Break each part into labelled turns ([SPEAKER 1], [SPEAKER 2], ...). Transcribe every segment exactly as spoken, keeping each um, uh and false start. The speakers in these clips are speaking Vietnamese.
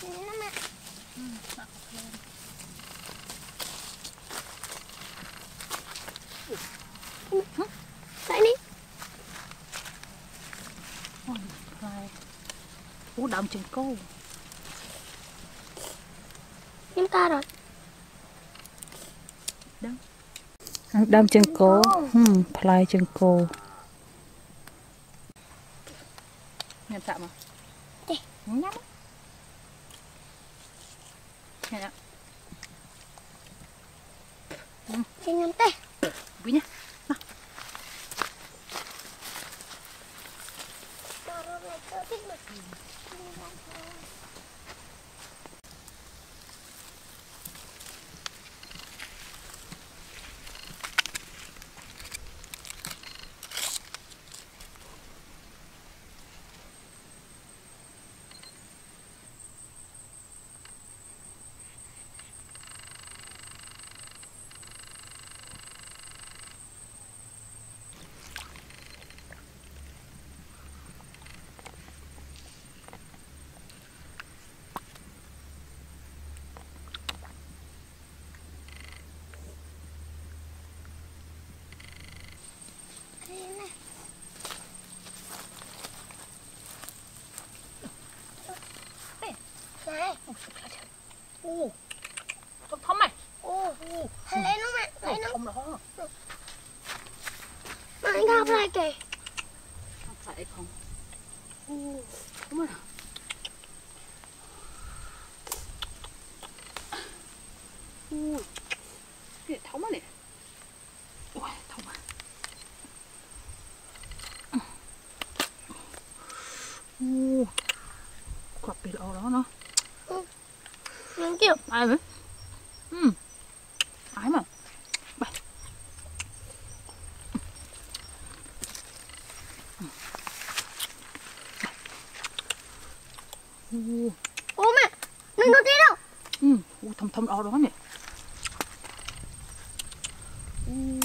[SPEAKER 1] Nó mặn.
[SPEAKER 2] Ừ, mặn lên.
[SPEAKER 1] Lại đi.
[SPEAKER 2] Ôi, lại. Ủa, đậm chừng cô.
[SPEAKER 1] Em ca rồi.
[SPEAKER 2] Đâm. Đâm chừng cô. Ừ, lại chừng cô. Nhận chạm à?
[SPEAKER 1] Đây.
[SPEAKER 2] Nhắm. Nghe ạ.
[SPEAKER 1] Xin nhắm tay.
[SPEAKER 2] Quý nhá. Nào.
[SPEAKER 1] Này.
[SPEAKER 2] Ồ. Thấm thấm này.
[SPEAKER 1] Ồ. Lấy nó mẹ, lấy nó.
[SPEAKER 2] Không đó.
[SPEAKER 1] Mà anh gặp lại kìa.
[SPEAKER 2] Không phải không. Ồ. Đúng rồi. Ồ. Cái thấm này. Ôi, thấm à. Ồ. Quặp bị lọ đó nó.
[SPEAKER 1] Nó kiểu
[SPEAKER 2] Ai vậy? Ừ. Ai mà. Bài. Ừ.
[SPEAKER 1] Ô mẹ, đừng có đi đâu.
[SPEAKER 2] Ừ, ừ, thầm thầm đó đó nhỉ. Ừ.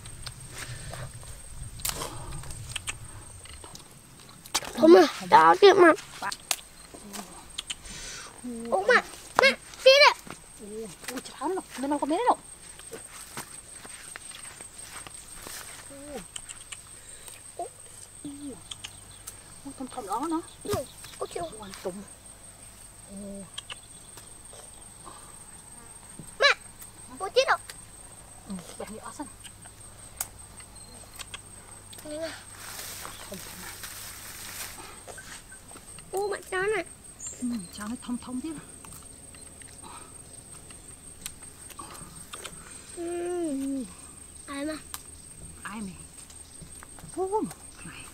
[SPEAKER 1] Thôi mà, đó kìa mà. Ô mẹ, mẹ, đi đây.
[SPEAKER 2] Ôi, ôi chán rồi, nó đâu có bé đâu. Ôi, thầm thầm đó nó.
[SPEAKER 1] Ừ, ô chịu.
[SPEAKER 2] Quan tùng.
[SPEAKER 1] Mẹ, ô chết đâu.
[SPEAKER 2] Ừ, bé nhỏ xanh.
[SPEAKER 1] Đây nè.
[SPEAKER 2] Thầm thầm này.
[SPEAKER 1] Ô mẹ chán này.
[SPEAKER 2] Ừ, chán nó thầm thầm tiếp.
[SPEAKER 1] Ừ. Ai mà.
[SPEAKER 2] Ai mày? Ô, này.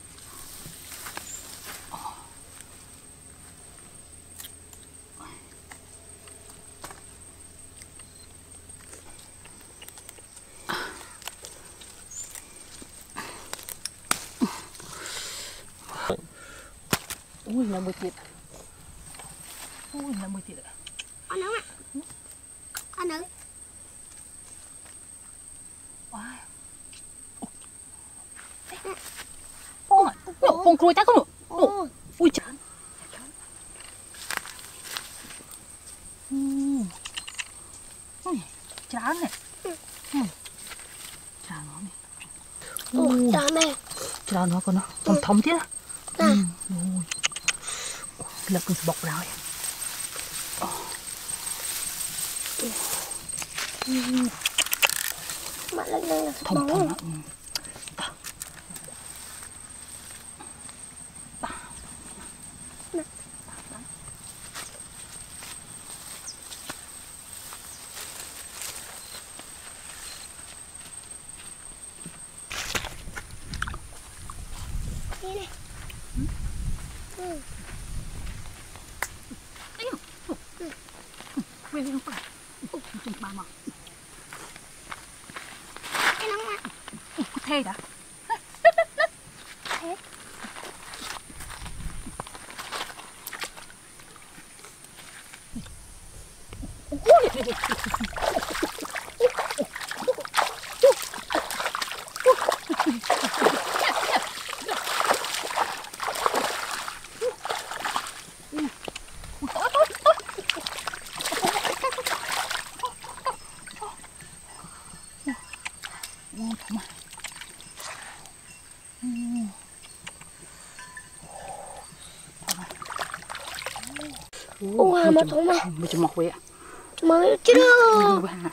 [SPEAKER 2] Ui là mười tiệt. Ui là mười tiệt ạ.
[SPEAKER 1] Ăn nướng mẹ. Ăn nướng.
[SPEAKER 2] Wow. Ô mà, nhổ con cùi ta không nhổ. Nhổ. Ui chán. Ui, chán này. Ừ. Chán nó này.
[SPEAKER 1] Ôi chán mẹ.
[SPEAKER 2] Chán nó còn nó thấm thấm thế.
[SPEAKER 1] Nè.
[SPEAKER 2] Ui. Lập cái bọc ra rồi.
[SPEAKER 1] Mẹ lại đây là
[SPEAKER 2] Thấm thấm nó.
[SPEAKER 1] đi này. Ừ.
[SPEAKER 2] Quên đi không phải. Chừng ba mà.
[SPEAKER 1] Cái nóng mẹ.
[SPEAKER 2] Có thê đã.
[SPEAKER 1] Thế.
[SPEAKER 2] Ôi,
[SPEAKER 1] Ủa,
[SPEAKER 2] Ủa,
[SPEAKER 1] mà thôi mà.
[SPEAKER 2] Mày chồng mọc vậy ạ.
[SPEAKER 1] Mà lấy chứ đâu.
[SPEAKER 2] Ủa, bà.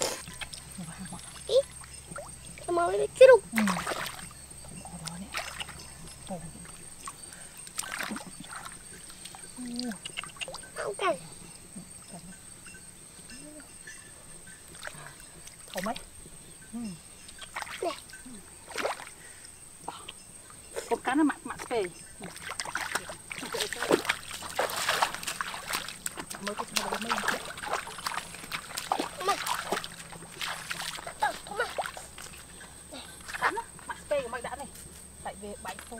[SPEAKER 1] Mà lấy chứ đâu.
[SPEAKER 2] Ừ. Ở đó đấy. Ủa. Ủa.
[SPEAKER 1] Không cần.
[SPEAKER 2] Thổ mấy. Ừ.
[SPEAKER 1] Nè.
[SPEAKER 2] Con cá nó mặn mặn phê. Mới cái chân nó mới.
[SPEAKER 1] Mà. Tao thôi mà.
[SPEAKER 2] Cá nó mặn phê của mày đã này. Tại về bãi phô.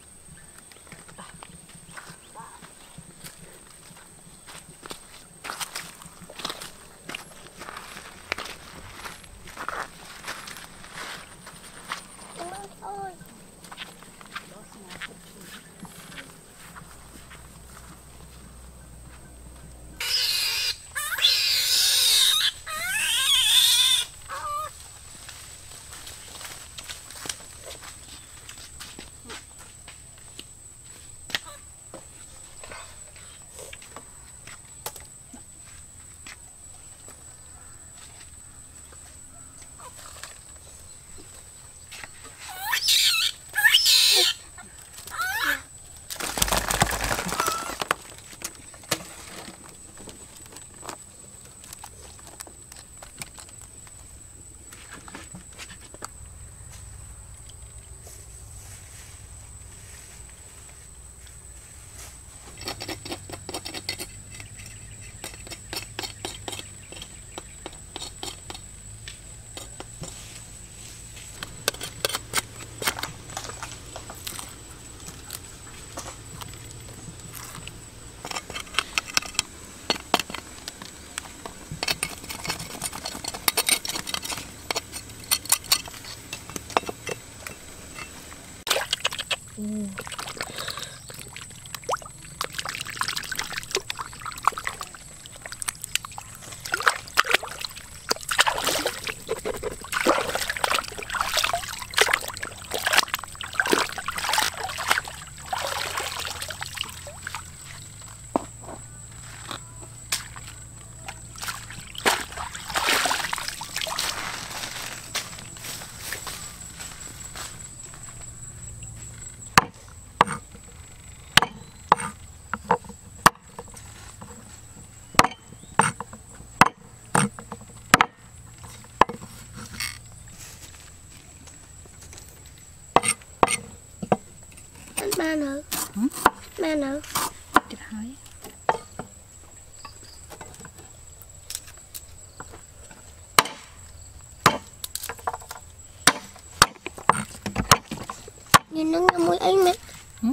[SPEAKER 1] Ôi.
[SPEAKER 2] Ừ.
[SPEAKER 1] Ba nữa.
[SPEAKER 2] Ừ?
[SPEAKER 1] Ba nữa.
[SPEAKER 2] Chết hai.
[SPEAKER 1] Nhìn nó ngâm mùi ấy mẹ.
[SPEAKER 2] Ừ?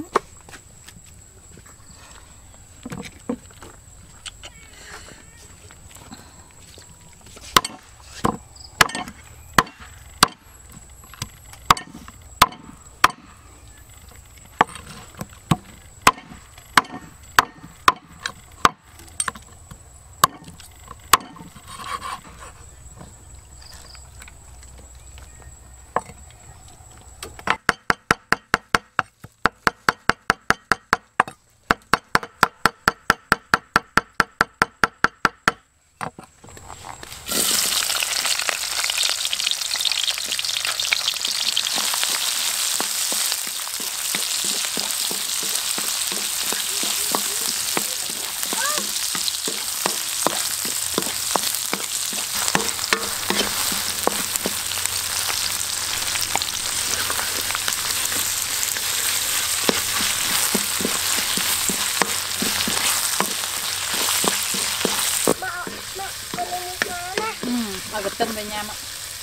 [SPEAKER 2] Agak ten về nhà mà.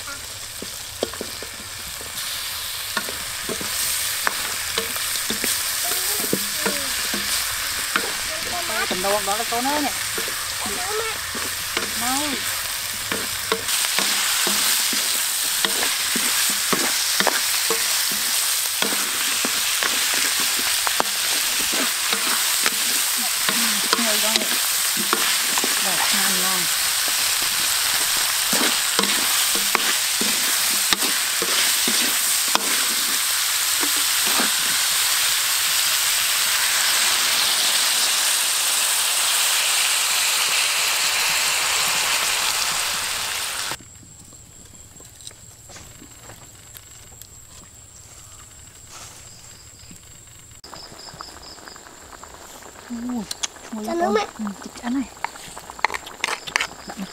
[SPEAKER 2] Cầm đầu đó là con ơi nè. Mau. Ngồi đó nè. Rồi, ngon ngon.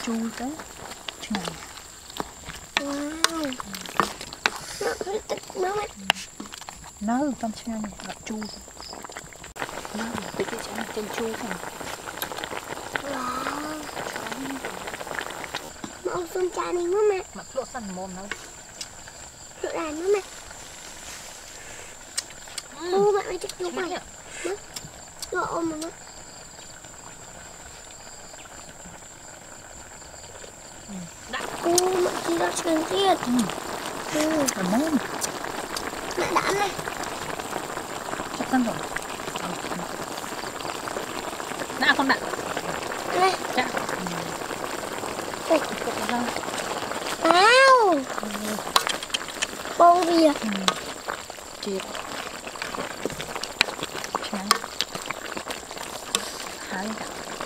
[SPEAKER 2] chua tới này.
[SPEAKER 1] Wow. Nó hơi tích nó mẹ.
[SPEAKER 2] Nấu trong này gặp chua. Nó là cái cái chén trên chua thôi.
[SPEAKER 1] Wow. Mà ông xuân cha này nữa mẹ.
[SPEAKER 2] Mà lột sẵn mồm nó.
[SPEAKER 1] Lột đàn nữa mẹ. Ô mẹ mày chắc nhục mày. Lột ôm mà nó. Ô mẹ chỉ ra truyền tiết. Ừ.
[SPEAKER 2] Cảm ơn.
[SPEAKER 1] Mẹ đạn này.
[SPEAKER 2] Chắc chắn rồi. Đã con đạn.
[SPEAKER 1] Đây.
[SPEAKER 2] Dạ.
[SPEAKER 1] Ôi. Wow. Bông bìa.
[SPEAKER 2] Chị. Trái. Hái cả.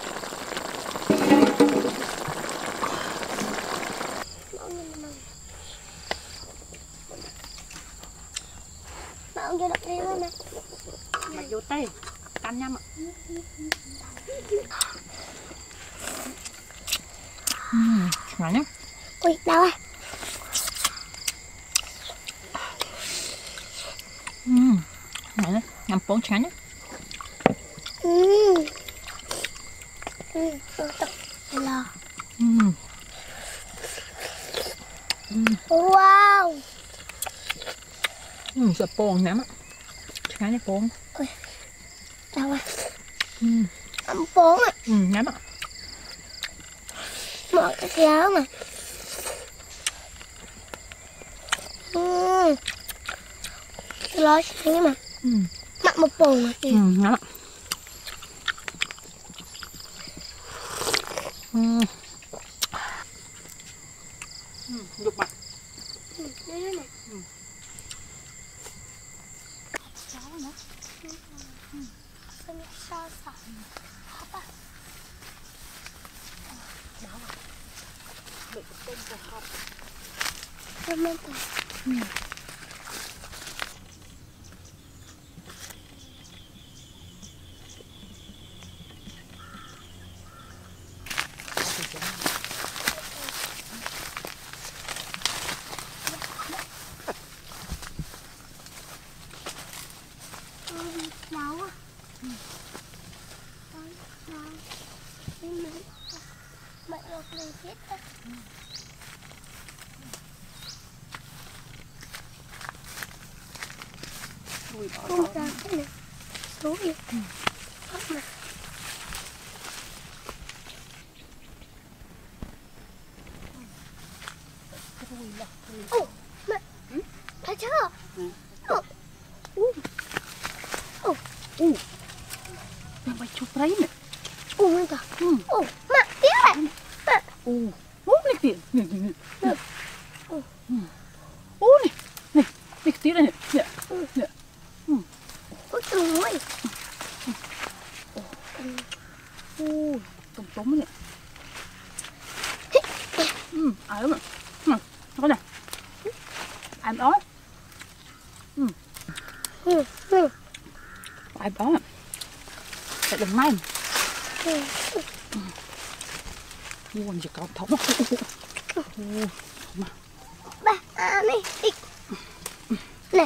[SPEAKER 1] Mà ông cho đập đi luôn nè.
[SPEAKER 2] Mày vô tay. Cắn nhâm ạ. Ừm, ngon nhá.
[SPEAKER 1] Ui, đau à.
[SPEAKER 2] Ừm, ngon nhá. Ngắm bóng chán nhá.
[SPEAKER 1] Ừm. Ừm, tập lò.
[SPEAKER 2] Ừm. Ừm.
[SPEAKER 1] Wow.
[SPEAKER 2] Ừm, sợ bóng nắm ạ. Chán nhá bóng.
[SPEAKER 1] Ui, đau à.
[SPEAKER 2] Ừm.
[SPEAKER 1] Ấm bốn à.
[SPEAKER 2] Ừm, nắm ạ.
[SPEAKER 1] Mở cái kéo mà. Ừm. Lo chán mà.
[SPEAKER 2] Ừm.
[SPEAKER 1] Mặn một bồn à.
[SPEAKER 2] Ừm, nắm ạ. Ừm. Ừm, dục mặt.
[SPEAKER 1] Ừm, đây đây này.
[SPEAKER 2] Ừm.
[SPEAKER 1] Cháu nữa. Ừm. Sao sao sao. Hấp à.
[SPEAKER 2] Đó rồi. Đợi cái tôm vào hộp.
[SPEAKER 1] Thơm lên tao.
[SPEAKER 2] Ừm.
[SPEAKER 1] Nấu à. Nấu. Nhưng mà mẹ lột lên hết á.
[SPEAKER 2] Ui, bỏ
[SPEAKER 1] Không
[SPEAKER 2] đó.
[SPEAKER 1] ra cái này. Số đi. Hấp mà. Ồ, mẹ. Thấy chưa? Ồ. Ồ. Ồ.
[SPEAKER 2] Ồ. Đang bay chụp đấy nè.
[SPEAKER 1] Ồ, mẹ cả.
[SPEAKER 2] Ừm.
[SPEAKER 1] Ồ, mẹ, tiếc này. Mẹ.
[SPEAKER 2] Ồ. Ồ, này kìa. Nè, nè, nè.
[SPEAKER 1] Ồ.
[SPEAKER 2] Ồ, này. Này, này tí đây nè. Nè. Nè. Ừm.
[SPEAKER 1] Ôi trời ơi.
[SPEAKER 2] Ồ, tôm tôm nè. Ừm, ai lắm ạ. Ừm, nó nè. Ai đó. Ừm.
[SPEAKER 1] Ừ, ừ.
[SPEAKER 2] Ai đó. Tại đừng may.
[SPEAKER 1] Ừ.
[SPEAKER 2] Buồn chỉ có thống. Ồ.
[SPEAKER 1] Ba, à, này, đi. Này.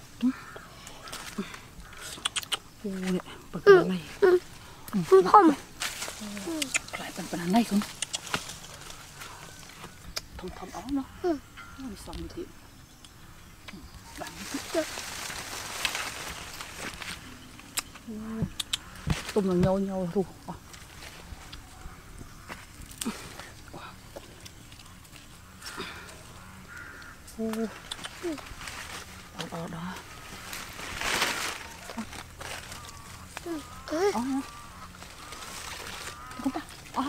[SPEAKER 2] Ồ, nè. Bật bật này.
[SPEAKER 1] Ừ. Không không.
[SPEAKER 2] Lại bật bật này không? Thông thông đó nó.
[SPEAKER 1] Ừ.
[SPEAKER 2] Nó đi xong thì. Bạn thích. Tôm nó nhau nhau ru. Ô. Đó đó đó.
[SPEAKER 1] Ừ.
[SPEAKER 2] Đó. Không ta. Đó.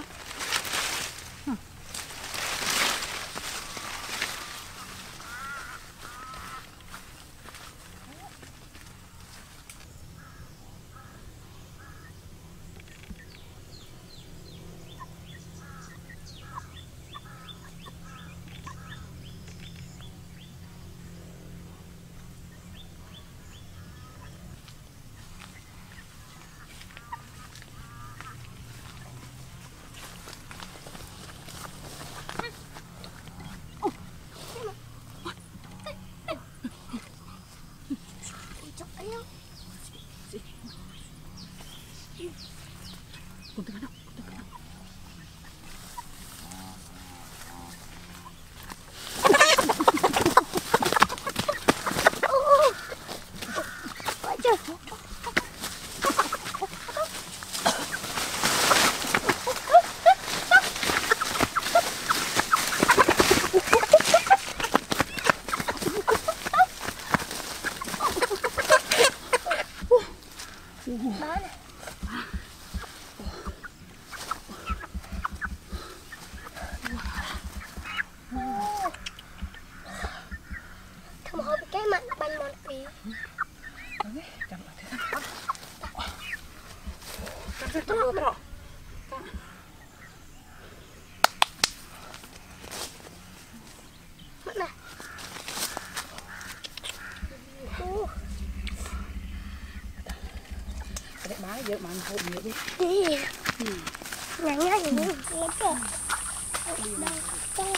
[SPEAKER 2] rồi.
[SPEAKER 1] Mất này. Ô.
[SPEAKER 2] Cái bá giờ mà hộp nhiều đi.
[SPEAKER 1] Đi. Nhá nhá như thế kìa. Đâu tôm.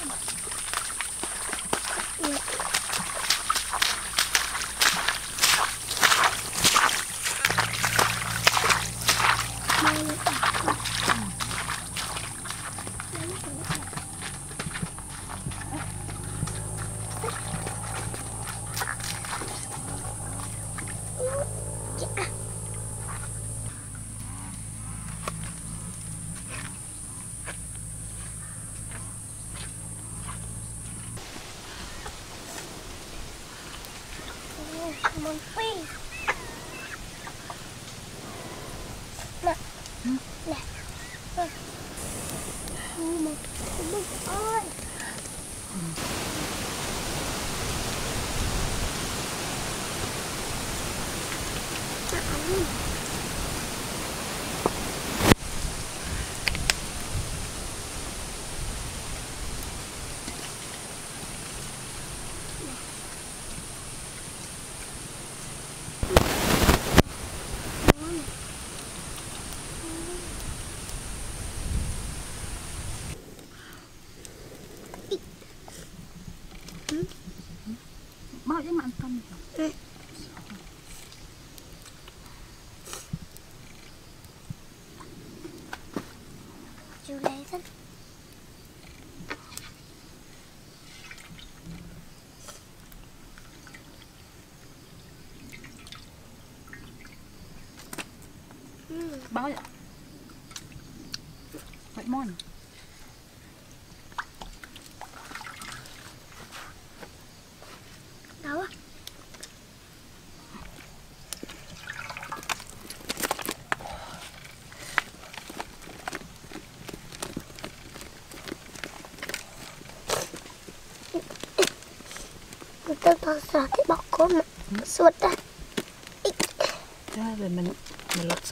[SPEAKER 1] Một phi nè nè một bức ơi
[SPEAKER 2] Mau chứ mà ăn cơm.
[SPEAKER 1] Ừ. Chú lấy thân. Ừ.
[SPEAKER 2] Bao vậy? Vậy mòn.
[SPEAKER 1] Đâu á? Tôi bao giờ thì bọc cô mà suốt ra.
[SPEAKER 2] Ra rồi mình mình lật.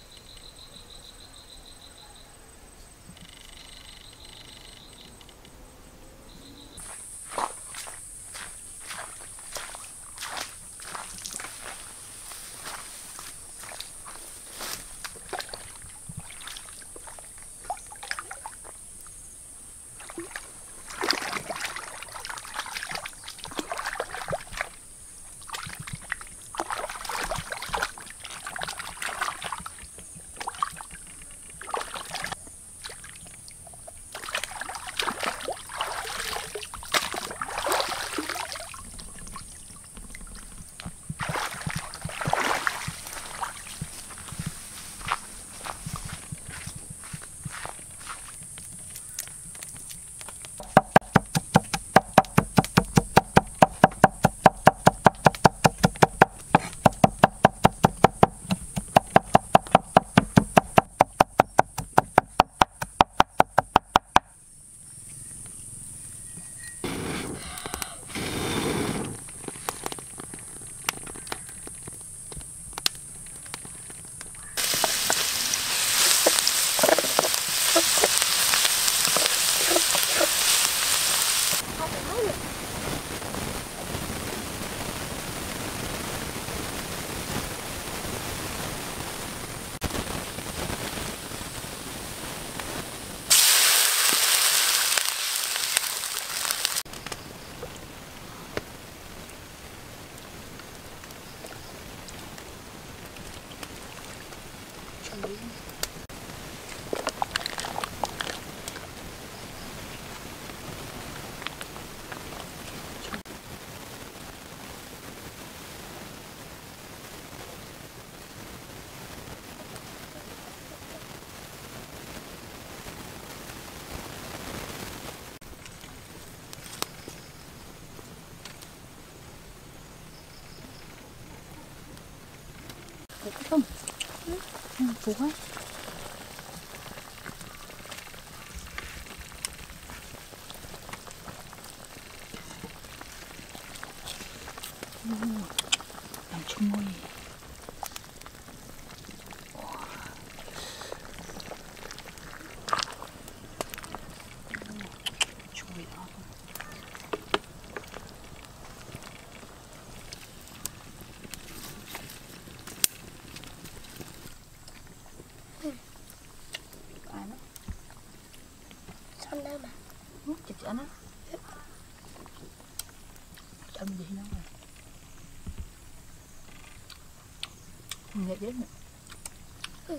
[SPEAKER 2] Không. Ừ, phú quá. Làm chung môi.
[SPEAKER 1] con đâu mà.
[SPEAKER 2] Chụp cho nó. Chậm gì nó rồi. Nghe đến nè.
[SPEAKER 1] Ừ.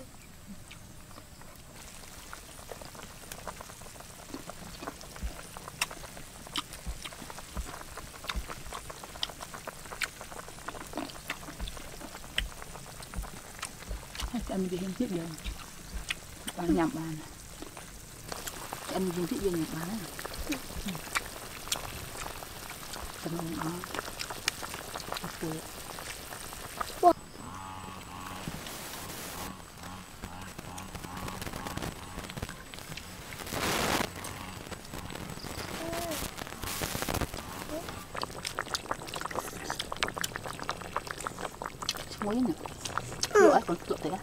[SPEAKER 2] Anh đi tiếp giờ bạn nhầm bạn anh đi tiếp giờ nhầm bạn đấy cầm nó ok muối nè lụa còn lụa thế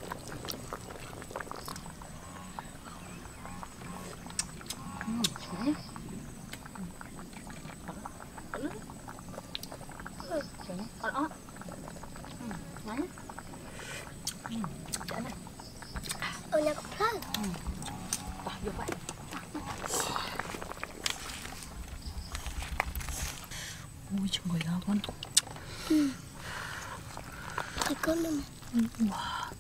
[SPEAKER 1] Ở nhà có plug.
[SPEAKER 2] Bỏ vô vậy. Ui trời ơi con.
[SPEAKER 1] Ừ. Thấy con đâu mà.
[SPEAKER 2] Wow.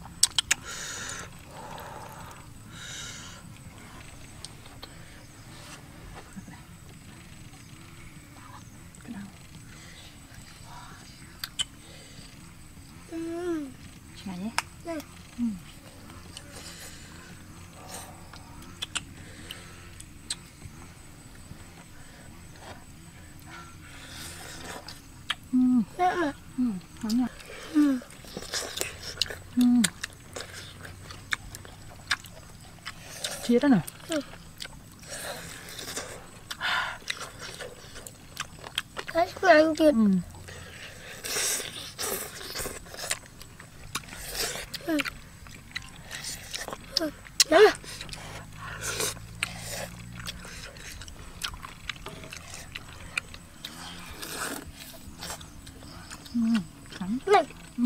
[SPEAKER 1] Ừ.
[SPEAKER 2] Này nhé.
[SPEAKER 1] Này.
[SPEAKER 2] Ừ. Ừ.
[SPEAKER 1] Nè mà.
[SPEAKER 2] Ừ. Ngon nha.
[SPEAKER 1] Ừ.
[SPEAKER 2] Ừ. Chia đó nè.
[SPEAKER 1] Ừ. Cái ngon kìa.
[SPEAKER 2] Ừ.
[SPEAKER 1] Ừ. Ừ. Đó nè.
[SPEAKER 2] Ừ. Cắn.
[SPEAKER 1] Này.
[SPEAKER 2] Ừ.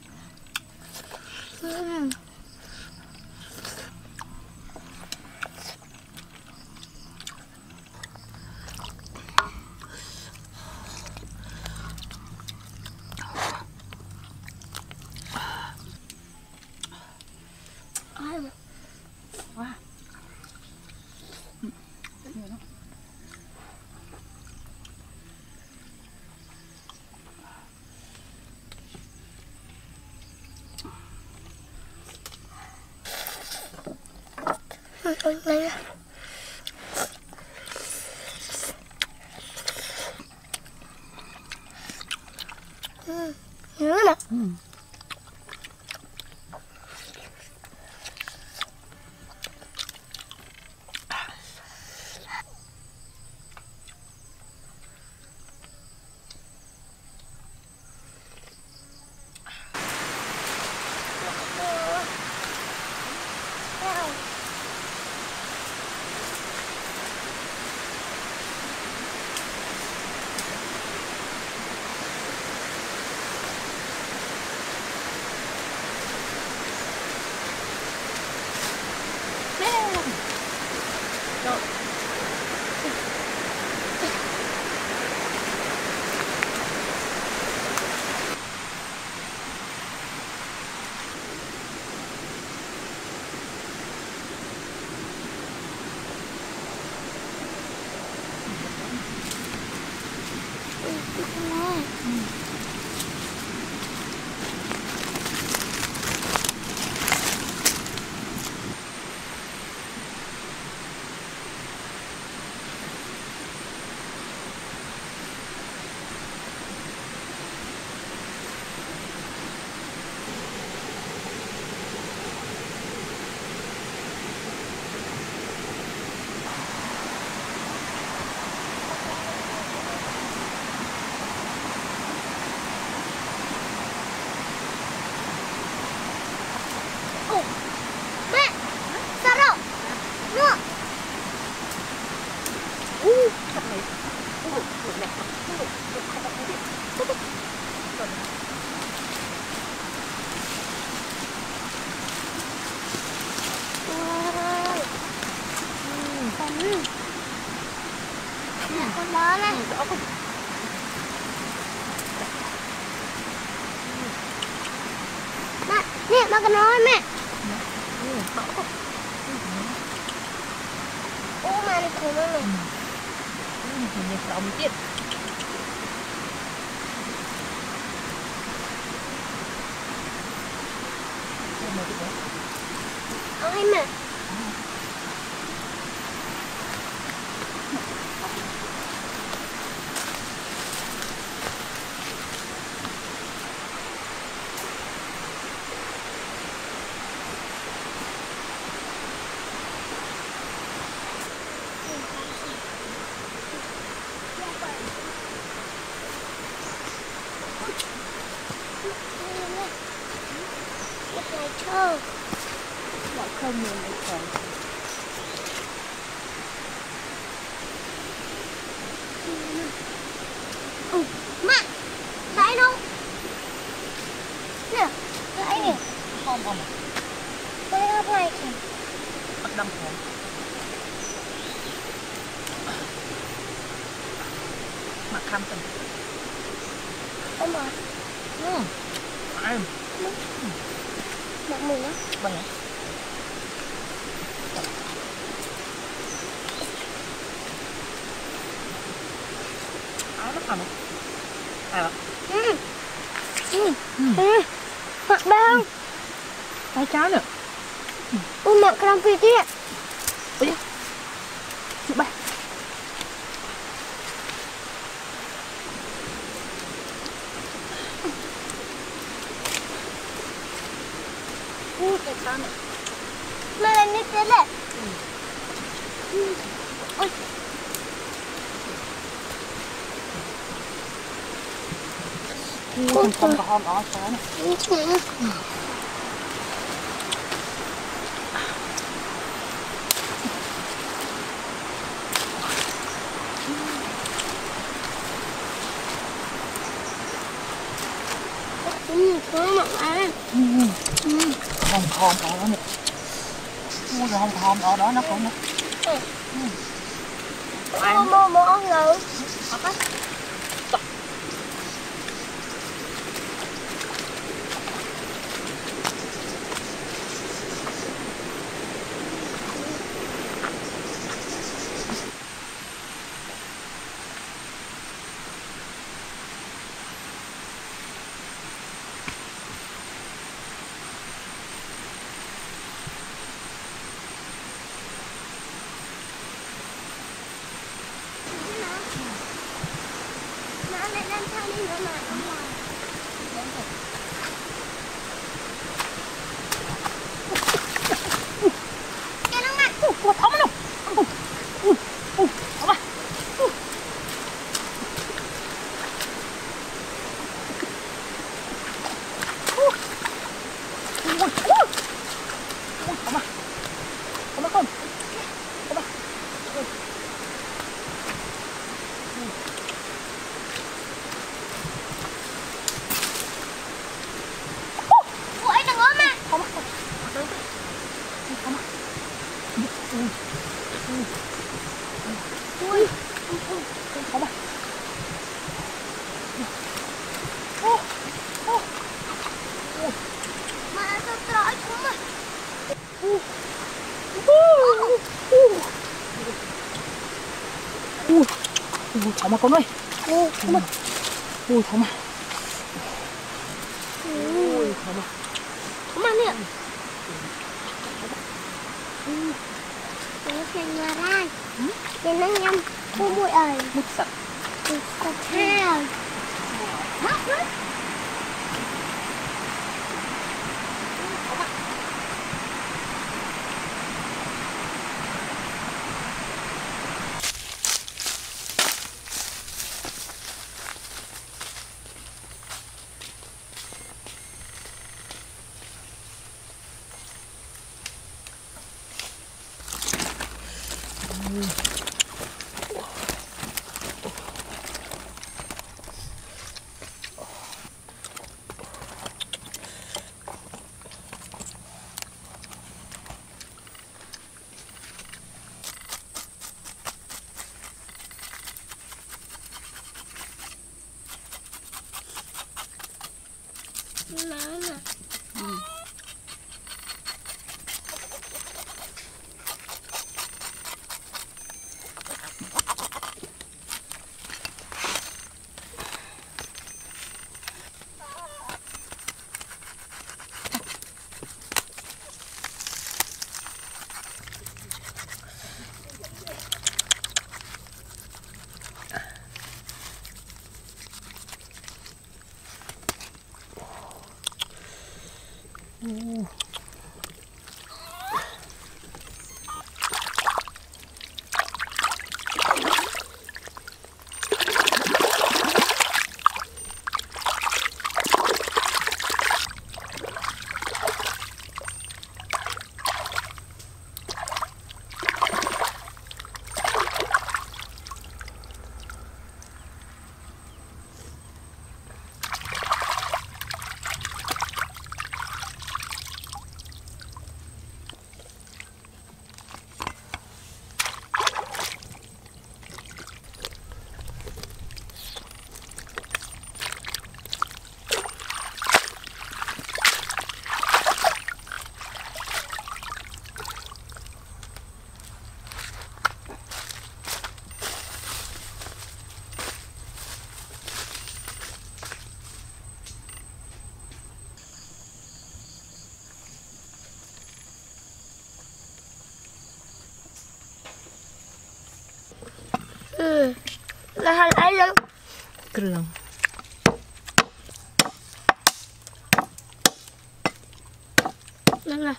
[SPEAKER 1] Ừ. Ai mà.
[SPEAKER 2] Wow. Ừ. Nhiều lắm.
[SPEAKER 1] Ừ, con này nè. Ừ. Nữa nè.
[SPEAKER 2] Ừ. Rồi.
[SPEAKER 1] Ừ, con nè.
[SPEAKER 2] Ừ.
[SPEAKER 1] Nè con đó này. Mẹ, nè ba con nói mẹ. Ô mà này khổ lắm này.
[SPEAKER 2] Nhìn đồng tiết.
[SPEAKER 1] Ăn hay mẹ. Thơ
[SPEAKER 2] Bọn không nhìn được rồi.
[SPEAKER 1] Ừ, mẹ thấy không? Nè, thấy nè.
[SPEAKER 2] Không không.
[SPEAKER 1] Thấy không này kìa.
[SPEAKER 2] Bắt đâm không. Mặt khăm tình.
[SPEAKER 1] Không mà.
[SPEAKER 2] Ừ. Phải.
[SPEAKER 1] Mặt mình á.
[SPEAKER 2] Bằng áo nó hầm à
[SPEAKER 1] Ừ. Ừ. Ừ. Mặt bao.
[SPEAKER 2] tay cháo nữa.
[SPEAKER 1] Ừ, mặt làm việc đi ạ.
[SPEAKER 2] Ôi chị bay.
[SPEAKER 1] Ừ, cái sao này. Mà là như thế này. Ừ. Ôi.
[SPEAKER 2] Không không có hôm đó sao này.
[SPEAKER 1] Ừ, chứ này. Ừ, có mặt ăn.
[SPEAKER 2] Ừ. Ừ. Không không đó này. Mua rồi không không đó đó nó không nó.
[SPEAKER 1] Ừ.
[SPEAKER 2] Ừ.
[SPEAKER 1] Mua mua mua ăn rồi.
[SPEAKER 2] Ok.
[SPEAKER 1] Mà lại làm sao đi nữa mà không làm. Cái nó ngặt.
[SPEAKER 2] Ủa thấm nó. Ủa. Ủa. Ủa. Thấm à. Ủa. Ủa. Ủa. Ủa. Ủa. Thấm à. Thấm à không. Thấm à. Ủa.
[SPEAKER 1] Ủa anh đừng ốm mà.
[SPEAKER 2] Thấm à. Thấm à. Ui. Ui.
[SPEAKER 1] Ui.
[SPEAKER 2] Thấm à. Ô. Ô. Ui.
[SPEAKER 1] Mà sao trói cũng mà.
[SPEAKER 2] Ui. Ui. Ui. Ui. Thấm à con ơi.
[SPEAKER 1] Ui.
[SPEAKER 2] Thấm à. Ui thấm à.
[SPEAKER 1] Ui.
[SPEAKER 2] Ui thấm à.
[SPEAKER 1] Không ăn nè. Nó thành nhà ra. Để nó nhâm. Cô bụi ơi.
[SPEAKER 2] Mức sạch.
[SPEAKER 1] Được sạch ha. Hấp hết. Ừ. Là hành ấy lắm.
[SPEAKER 2] เครื่อง
[SPEAKER 1] นั่นไง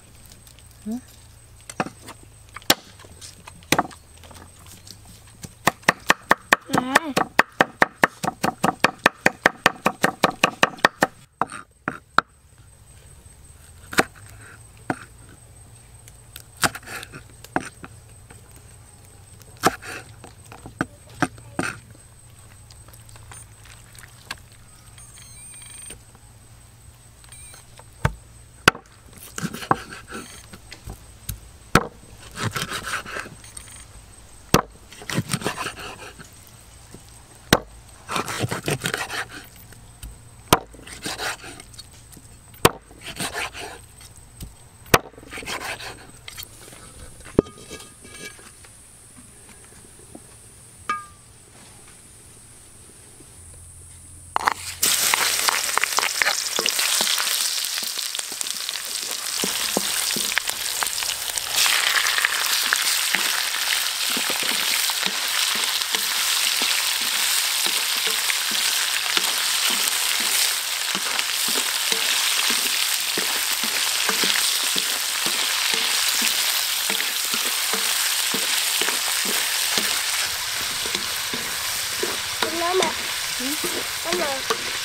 [SPEAKER 1] Cái này.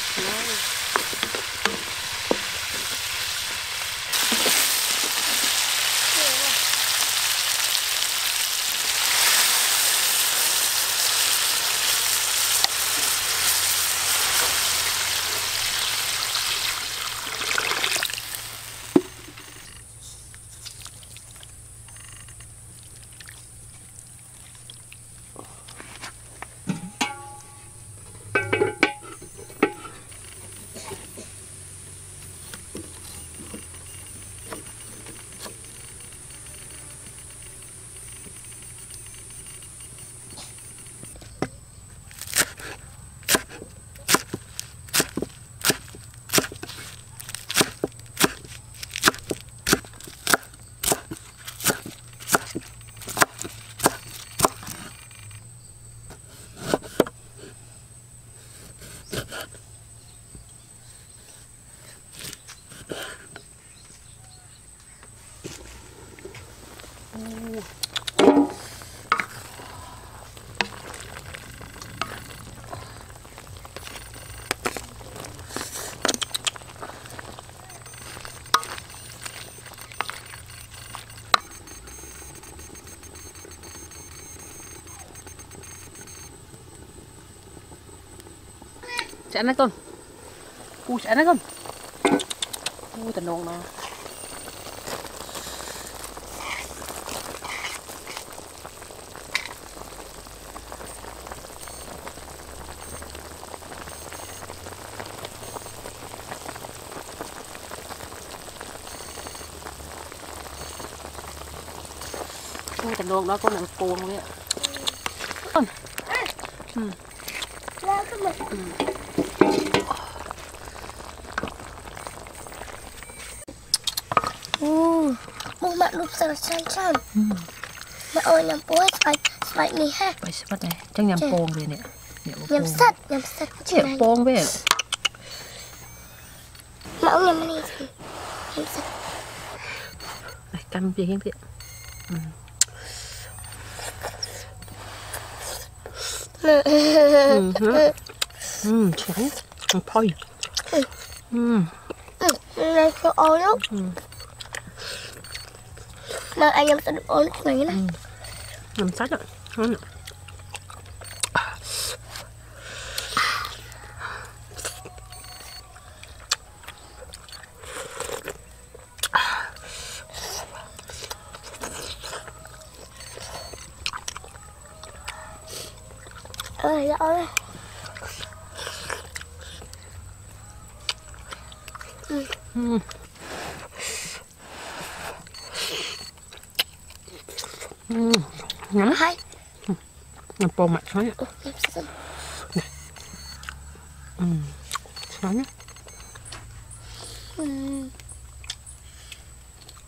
[SPEAKER 2] Sẽ ăn con. Ui sẽ ăn con. Ui tần nông nó. Ui tần nông nó con này cuồng luôn ạ. Con. Ừ.
[SPEAKER 1] Ra cái mực.
[SPEAKER 2] Ừ.
[SPEAKER 1] Uh, mau mak lup sansan. Mak ơi nhầm bố phải phải nè ha.
[SPEAKER 2] Phải bắt này, chắc nhầm pong về nè.
[SPEAKER 1] Nhầm sắt, nhầm sắt.
[SPEAKER 2] Chịu pong về.
[SPEAKER 1] Mak ơi nhầm này. Nhầm sắt.
[SPEAKER 2] Này căm gì hết vậy. Ừ. Ừ, ừ, chán, thôi. Ừ.
[SPEAKER 1] Này cho ôi lắm.
[SPEAKER 2] Ừ.
[SPEAKER 1] Mà anh em sẽ được ôi lúc này nè.
[SPEAKER 2] Nằm sát ạ. Ngon ạ.
[SPEAKER 1] Ơi, dạ ơi. Ừ.
[SPEAKER 2] Ừ. Ừ. Ngắm
[SPEAKER 1] Hai.
[SPEAKER 2] Ngắm pong mặt thôi.
[SPEAKER 1] Ừ, em sẽ xin.
[SPEAKER 2] Nè. Ừ. Sao nhá.
[SPEAKER 1] Ừ.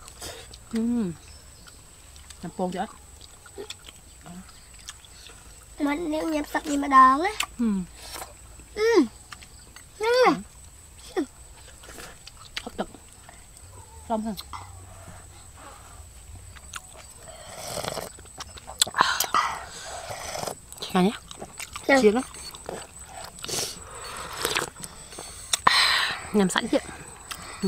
[SPEAKER 2] Ừ. Ngắm pong chưa?
[SPEAKER 1] mà nếu nhắm sạch gì mà đòn á.
[SPEAKER 2] Ừ.
[SPEAKER 1] Ừ. Ừ.
[SPEAKER 2] Hấp dẫn. Xong hơn. Chia nhé. Chia đó. Nhầm sẵn chưa? Ừ.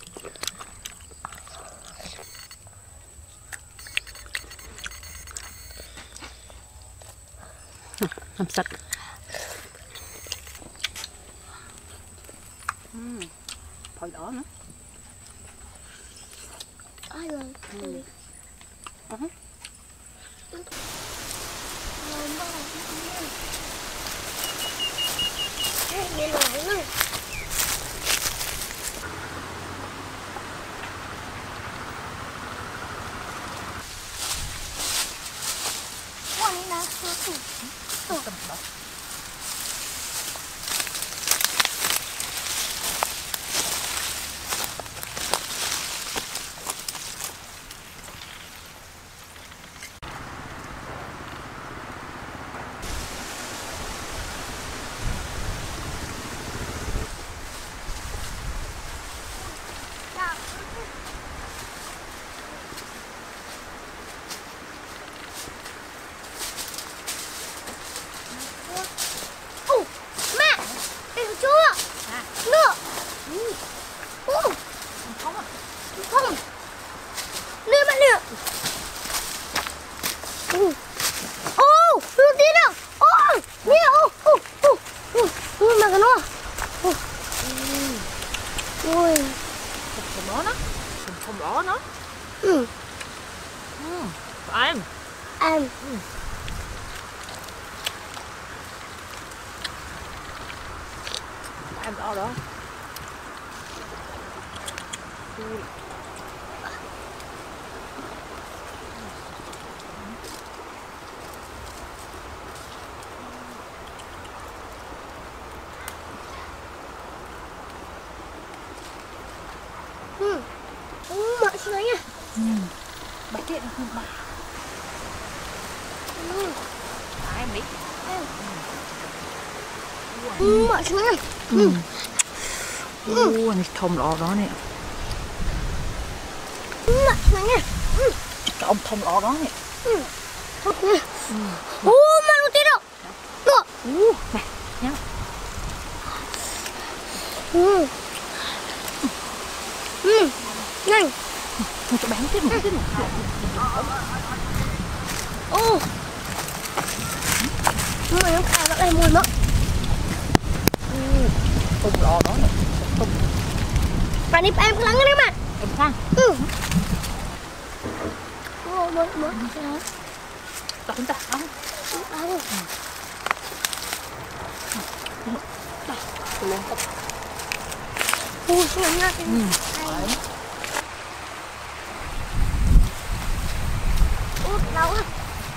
[SPEAKER 2] Nhầm sạch. Ừ. Thôi đó nữa.
[SPEAKER 1] Ai rồi?
[SPEAKER 2] Ừ. Ừ.
[SPEAKER 1] Đi lại nữa. Qua đi nào.
[SPEAKER 2] Cầm đó. Không rõ nó.
[SPEAKER 1] Ừ.
[SPEAKER 2] Ừ. Ăn.
[SPEAKER 1] Ăn.
[SPEAKER 2] Ừ. Ăn rõ đó. Ừ.
[SPEAKER 1] Ừ. Ừ, mọi người nha.
[SPEAKER 2] Ừ. Bà kiện không bà.
[SPEAKER 1] Ừ.
[SPEAKER 2] À, em đi.
[SPEAKER 1] Ừ. Ừ, mọi người nha.
[SPEAKER 2] Ừ. Ừ. Ủa, này thông lọ đó nè.
[SPEAKER 1] Ừ, mọi người nha. Ừ.
[SPEAKER 2] Cái ông thông lọ đó nè.
[SPEAKER 1] Ừ. Thôi nha. Ừ. Ủa, mà nó tí đâu. Được.
[SPEAKER 2] Ủa, nè, nhá.
[SPEAKER 1] Ừ. Ừ. Nhanh.
[SPEAKER 2] Thôi cho bán tiếp một tiếp một.
[SPEAKER 1] Ô. Mày không khai lại mùi mất.
[SPEAKER 2] Thông lọ đó nè. Thông.
[SPEAKER 1] Bạn đi em cứ lắng nghe mà.
[SPEAKER 2] Em khoan.
[SPEAKER 1] Ừ. Ô, mất mất.
[SPEAKER 2] Tao không ta. Ăn.
[SPEAKER 1] Ăn.
[SPEAKER 2] Tôi lên tập.
[SPEAKER 1] Ui, sao lại nhạt.
[SPEAKER 2] Ừ.
[SPEAKER 1] Ui, lâu á.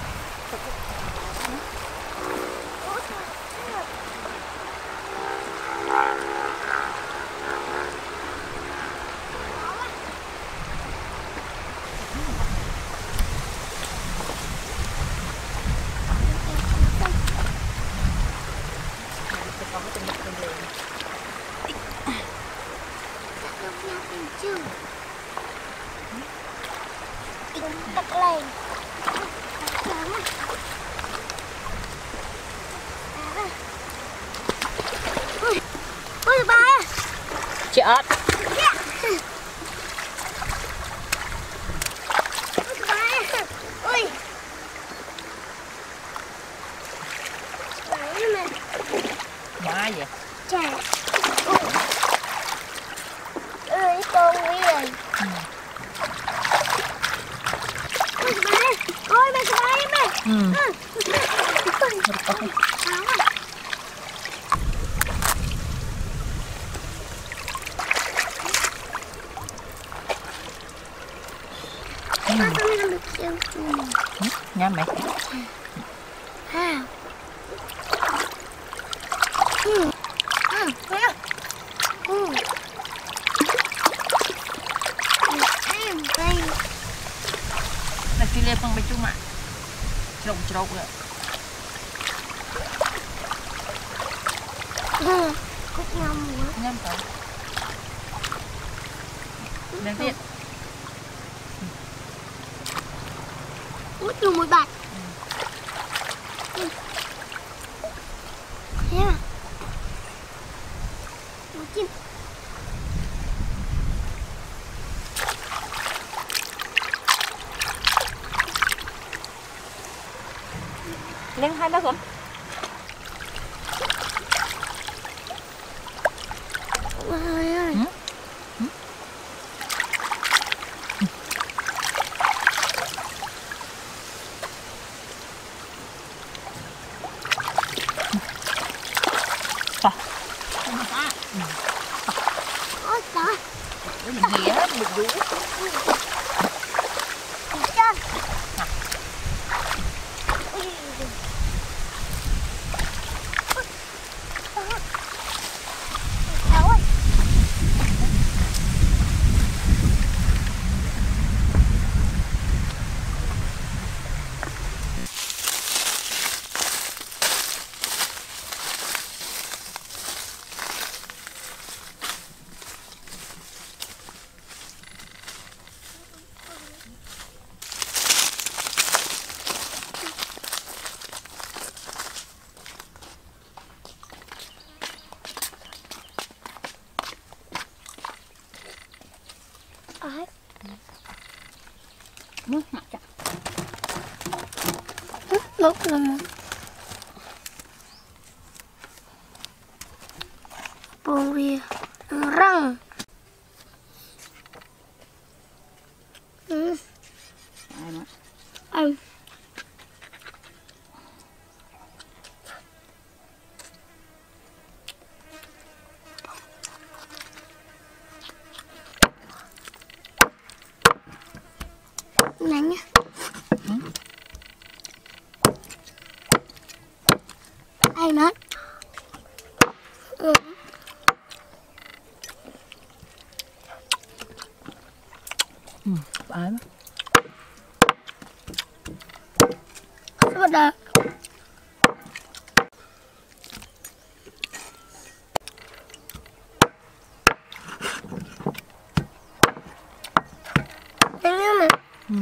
[SPEAKER 1] Tắt lên. Ôi bà ơi.
[SPEAKER 2] Chị ớt.
[SPEAKER 1] Ôi bà ơi. Ôi. Đấy mà.
[SPEAKER 2] Má vậy?
[SPEAKER 1] Chà. Ơi con đi rồi. Ôi bà ơi. Ôi bà bà ơi mẹ.
[SPEAKER 2] Ừ.
[SPEAKER 1] Ừ.
[SPEAKER 2] Nha mẹ.
[SPEAKER 1] Ha. Ừ. Ừ. Ừ. Em đây.
[SPEAKER 2] Là kia lên bằng bánh chung mà. Trộn trộn rồi.
[SPEAKER 1] Cúc nhâm nữa.
[SPEAKER 2] Nhâm phải. Đến viện.
[SPEAKER 1] Út luôn một bạt. Ừ. Thế à? Một chim.
[SPEAKER 2] Lên hai ba con.
[SPEAKER 1] Ôi ơi.
[SPEAKER 2] Ừ? Ừ? À.
[SPEAKER 1] Ôi trời.
[SPEAKER 2] Mình gì hết, mình rú.
[SPEAKER 1] Chân. Ai?
[SPEAKER 2] Nước nặng chặt.
[SPEAKER 1] Lúc là bông bia răng. Ừ.
[SPEAKER 2] Ai mà.
[SPEAKER 1] Anh. Nhanh nhá.
[SPEAKER 2] Ừ.
[SPEAKER 1] Ai nói? Ừ.
[SPEAKER 2] Ừ. Ai mà.
[SPEAKER 1] Sao đó? Thế mà.
[SPEAKER 2] Ừ.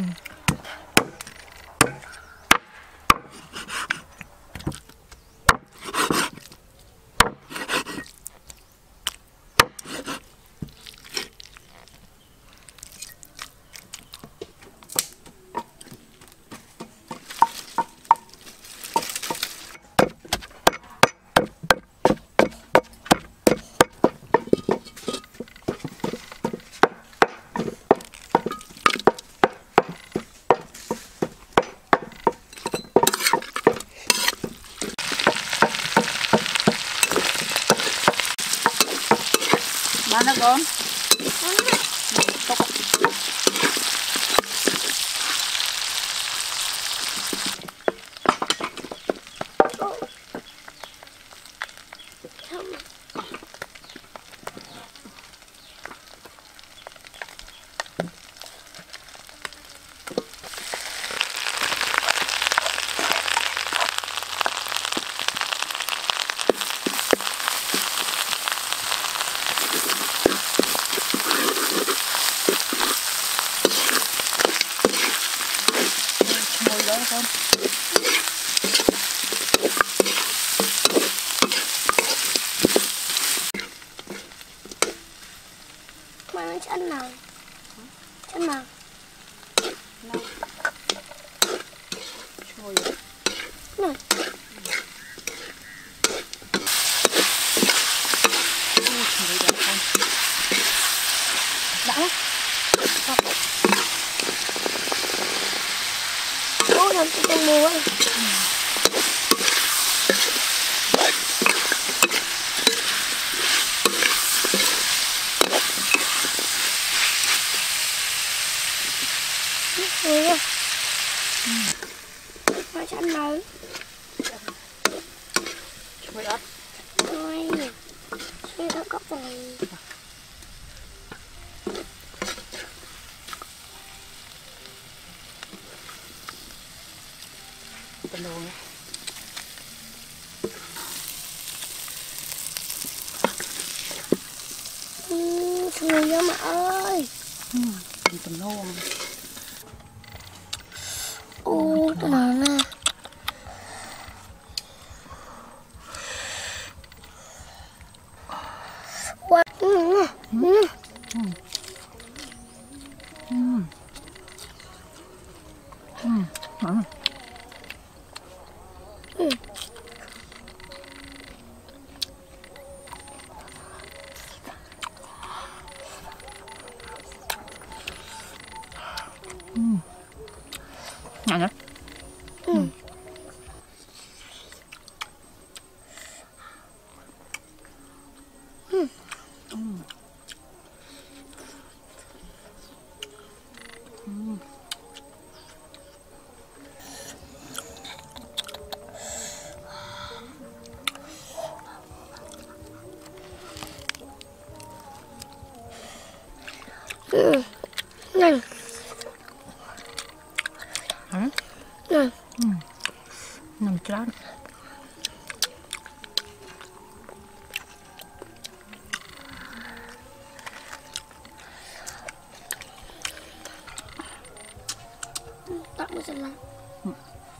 [SPEAKER 2] Mana con? Ngồi đó con.
[SPEAKER 1] Mà nó chân nào? Chân nào?
[SPEAKER 2] Nào. Ngồi đó.
[SPEAKER 1] Này.
[SPEAKER 2] Ngồi đó con. Đã lắm.
[SPEAKER 1] Ôi, làm cho con mua ấy. Ôi ơi. Nó chân nào?
[SPEAKER 2] Ngồi đó.
[SPEAKER 1] Ôi. Suy nó có rồi.
[SPEAKER 2] Tầm đồ nhé.
[SPEAKER 1] Người nha mà ơi.
[SPEAKER 2] Ừ, đi tầm nô.
[SPEAKER 1] Ô, tao nói nè. Wow. Ừ. Ừ.
[SPEAKER 2] Ừ. Ừ. Ừ. Ngon.
[SPEAKER 1] Ừ.
[SPEAKER 2] Ừ. Ngon nhá.
[SPEAKER 1] Ừ.
[SPEAKER 2] Ừ.
[SPEAKER 1] Ừ.
[SPEAKER 2] Ừ. Ừ.
[SPEAKER 1] Ừ. Này.
[SPEAKER 2] Hả?
[SPEAKER 1] Này.
[SPEAKER 2] Ừ. Nằm chán.
[SPEAKER 1] Tak mau senang.
[SPEAKER 2] Ừ.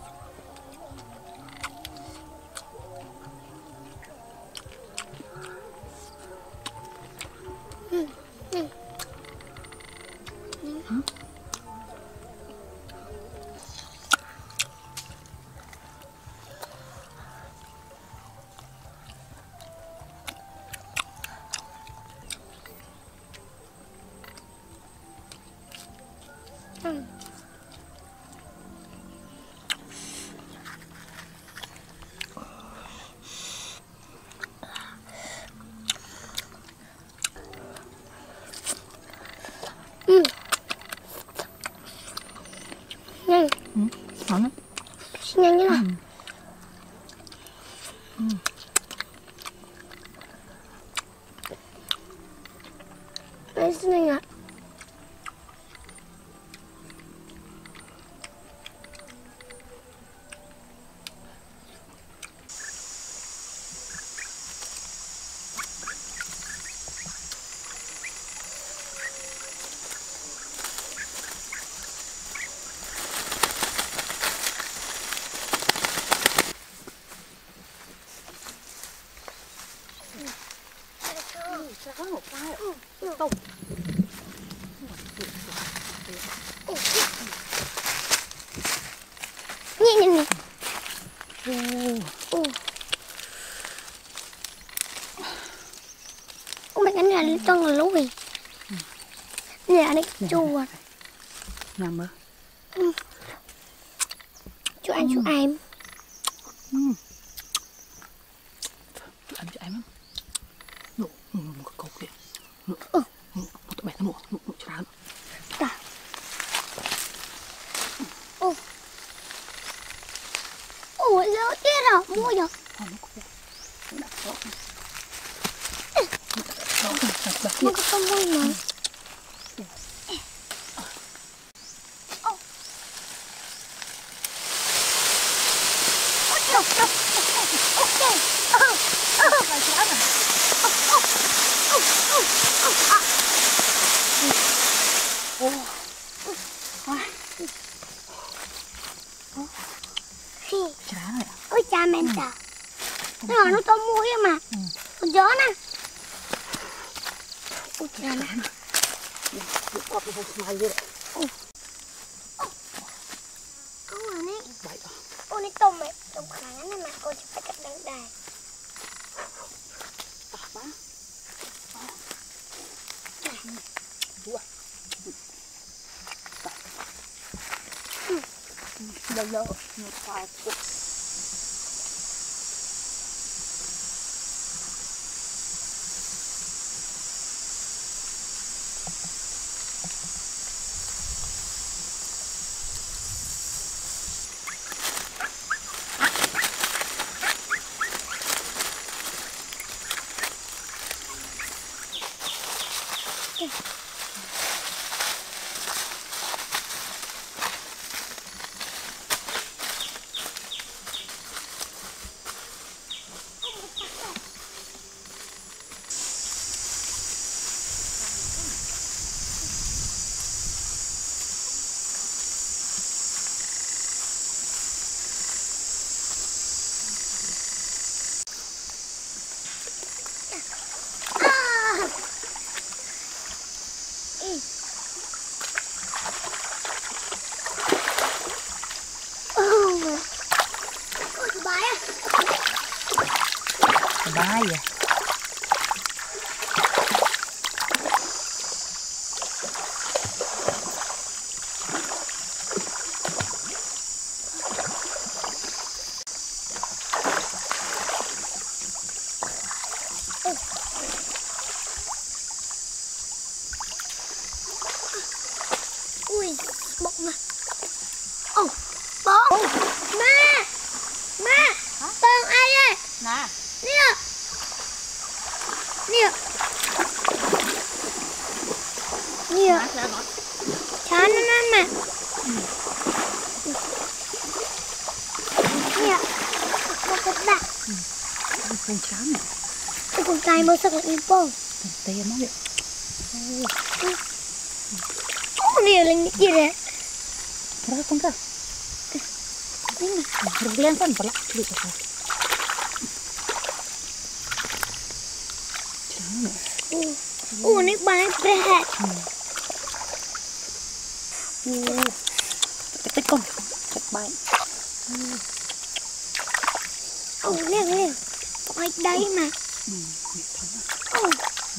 [SPEAKER 1] Ừ. Ừ.
[SPEAKER 2] Ừ.
[SPEAKER 1] Ừ. Ừ. Nhanh.
[SPEAKER 2] Ừ. Ngon lắm.
[SPEAKER 1] Nhanh như
[SPEAKER 2] Ừ.
[SPEAKER 1] nào.
[SPEAKER 2] Ừ.
[SPEAKER 1] Đấy, xin anh ạ.
[SPEAKER 2] Sao có một cái
[SPEAKER 1] Ừ.
[SPEAKER 2] tôm.
[SPEAKER 1] Nhìn nhìn nhìn.
[SPEAKER 2] Ừ.
[SPEAKER 1] Ừ. Ủa mày cái này là trong là lú gì? Nè này chua.
[SPEAKER 2] Nằm mơ.
[SPEAKER 1] Ừ. Chú ăn chú em.
[SPEAKER 2] Ừ. Chú ăn cho em lắm. Nụ, nụ, nụ, có cột kìa. Nụ,
[SPEAKER 1] Ừ.
[SPEAKER 2] nụ, nụ, tụi bè nó nụ, nụ, nụ, cho ra.
[SPEAKER 1] Ta. Ừ. Ủa, lỡ tiết à? Mua rồi.
[SPEAKER 2] Ờ, nó có cột. Nó đặt đó. Đó, đặt, đặt
[SPEAKER 1] Mua
[SPEAKER 2] kia.
[SPEAKER 1] cái con môi mà.
[SPEAKER 2] Chả rồi ạ.
[SPEAKER 1] Ôi cha mẹ ta. Nó nói nó tôm muối mà.
[SPEAKER 2] Ừ.
[SPEAKER 1] Con gió nè. Ôi cha nè.
[SPEAKER 2] Được cọp nó không may vậy.
[SPEAKER 1] Ôi à nè.
[SPEAKER 2] Vậy à.
[SPEAKER 1] Ôi này tôm mày. Tôm khả năng này mà con chỉ phải cắt đằng đài.
[SPEAKER 2] À, má. Ủa. Lâu lâu. Nó phải. สบายอ่ะ
[SPEAKER 1] อุ้ยบอกมาโอ้บอกแม่แม่เปิงไอ้เลย
[SPEAKER 2] นะ
[SPEAKER 1] เนี่ยเนี่ยเนี่ย
[SPEAKER 2] แล้วเหรอ
[SPEAKER 1] ฉันนั่นแหละเนี่ยมันก็ดัก
[SPEAKER 2] เป็นช้างเนี่ย
[SPEAKER 1] ไอ้คนตายมาสักอีโป้ง
[SPEAKER 2] เตะมั้งเนี่ย
[SPEAKER 1] โอ้เนี่ยอะไรนี่กี่เลย
[SPEAKER 2] berapa pun kah? Ini berlian kan pelak dulu kah? Jangan.
[SPEAKER 1] Oh, oh ini banyak berat.
[SPEAKER 2] Uh, ketik con, ketik baik.
[SPEAKER 1] Oh, lihat lihat, baik dari mà. Oh.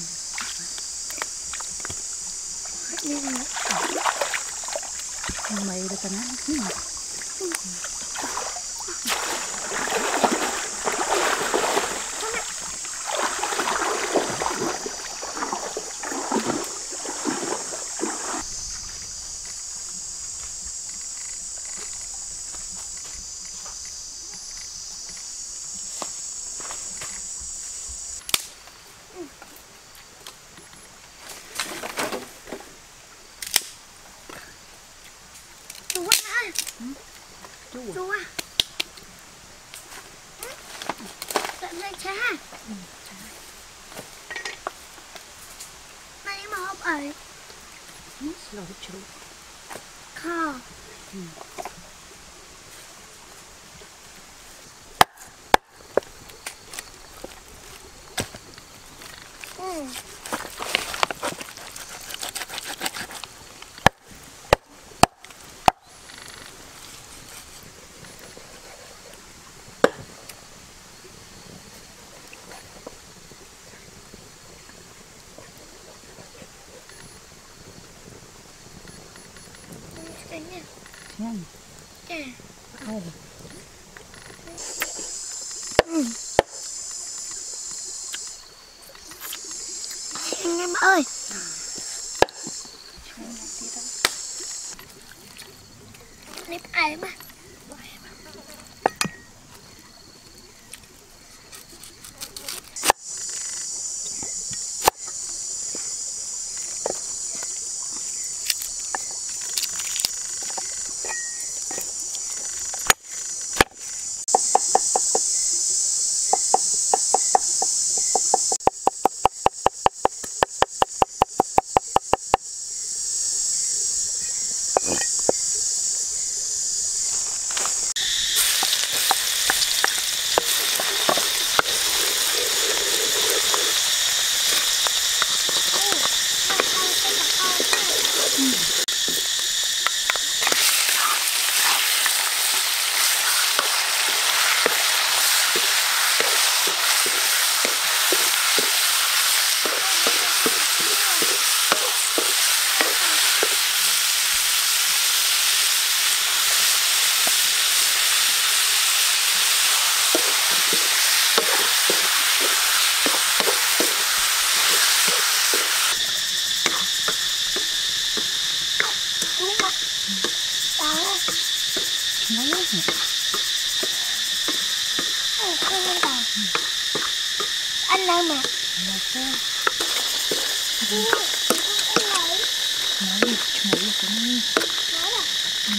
[SPEAKER 2] Mày được cái nào?
[SPEAKER 1] Chú à, tận đây cha. Mày mà học ấy.
[SPEAKER 2] Slow chú.
[SPEAKER 1] Kho. Ừ.
[SPEAKER 2] Jangan.
[SPEAKER 1] Yeah.
[SPEAKER 2] Oh.
[SPEAKER 1] Ừ. Anh em ơi. Nếp ai mà. Anh đâu mà.
[SPEAKER 2] Nói chú cũng
[SPEAKER 1] Nói à?
[SPEAKER 2] Ừ.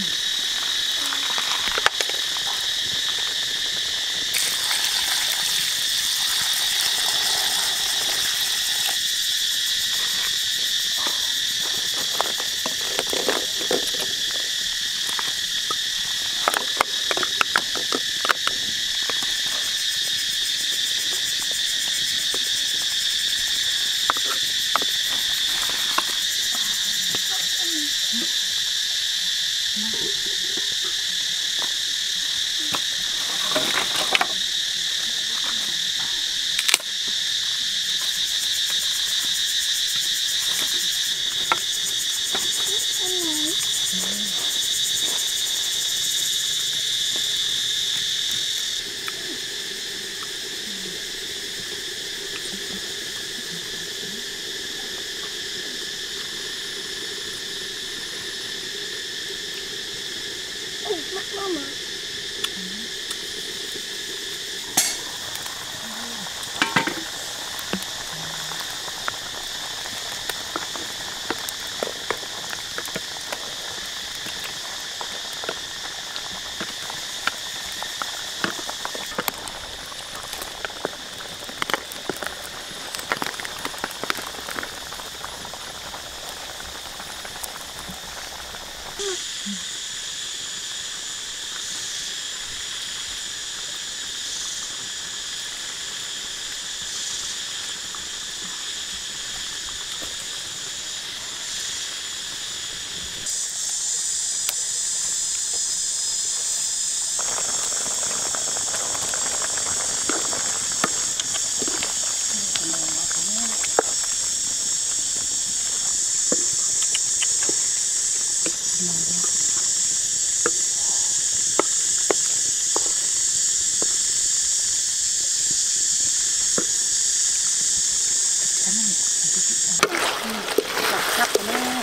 [SPEAKER 2] Khắp nè.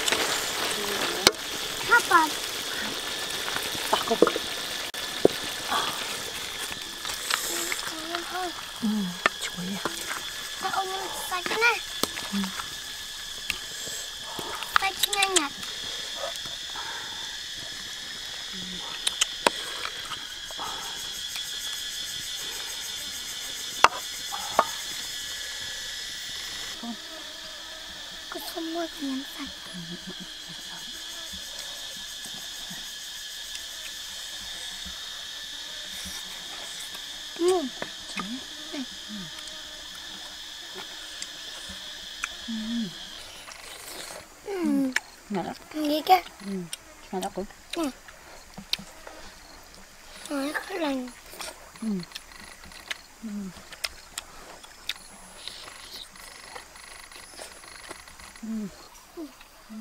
[SPEAKER 1] Khắp à?
[SPEAKER 2] Tắc không? Ừ, chuối à?
[SPEAKER 1] Sao ông sạch thế này?
[SPEAKER 2] Ừ.
[SPEAKER 1] Sạch nhanh nhỉ? Có xong môi thì nhắn sạch. Ừ. Đây.
[SPEAKER 2] Ừ.
[SPEAKER 1] Ừ.
[SPEAKER 2] Ngon lắm.
[SPEAKER 1] Nghe kìa.
[SPEAKER 2] Ừ. Ngon lắm cũng.
[SPEAKER 1] Ừ. Nó rất lành.
[SPEAKER 2] Ừ. Ừ. Ừ. Ừ. Ừ.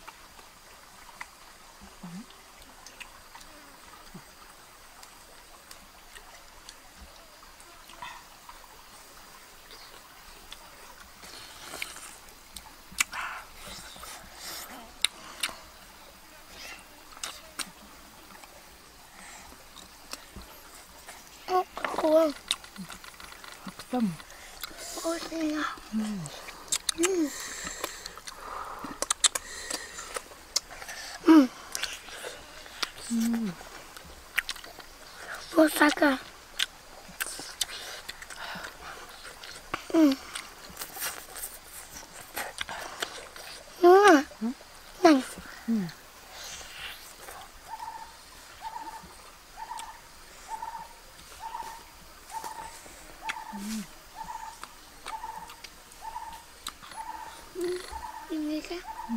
[SPEAKER 1] Ốc khô.
[SPEAKER 2] Tâm.
[SPEAKER 1] Ôi xinh à.
[SPEAKER 2] Ừ.
[SPEAKER 1] Ừ. Ừ.
[SPEAKER 2] Ừ.
[SPEAKER 1] Vô sạch à. Ừ. Đúng à.
[SPEAKER 2] Ừ.
[SPEAKER 1] Này.
[SPEAKER 2] Ừ.
[SPEAKER 1] Ừ. Nghe kìa.
[SPEAKER 2] Ừ.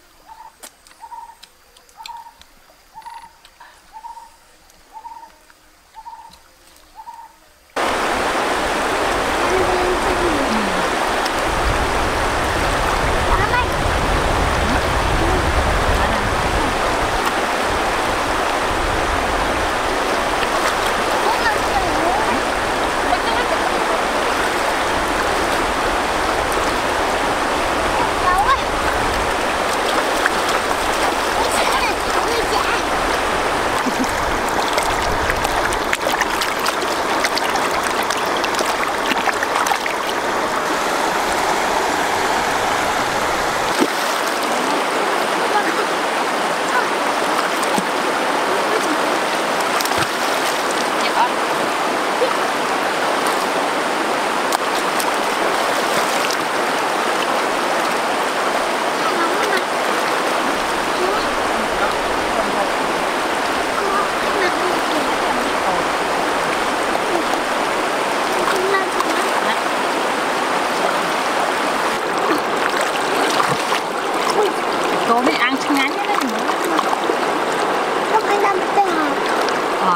[SPEAKER 2] Cô này ăn ngắn đấy nữa.
[SPEAKER 1] Nó cái năm tên hả?
[SPEAKER 2] Ngọt.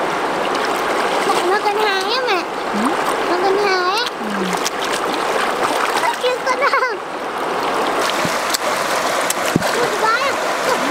[SPEAKER 1] Nó cân hai á mẹ.
[SPEAKER 2] Ừ.
[SPEAKER 1] Nó cân hai á.
[SPEAKER 2] Ừ.
[SPEAKER 1] Nó kia cân hai. Một cái á.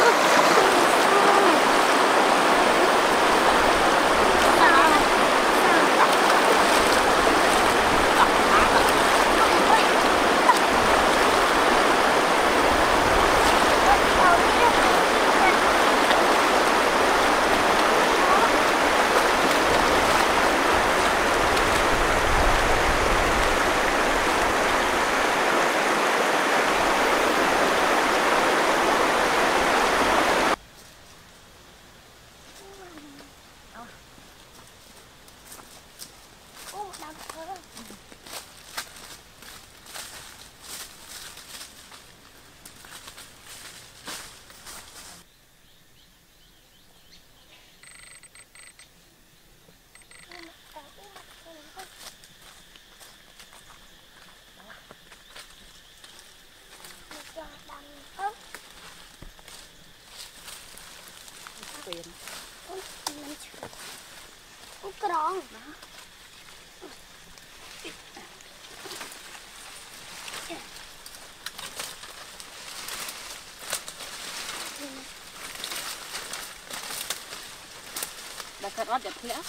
[SPEAKER 2] Tiền.
[SPEAKER 1] Út cái đó.
[SPEAKER 2] Đã cắt ót đẹp lẽ.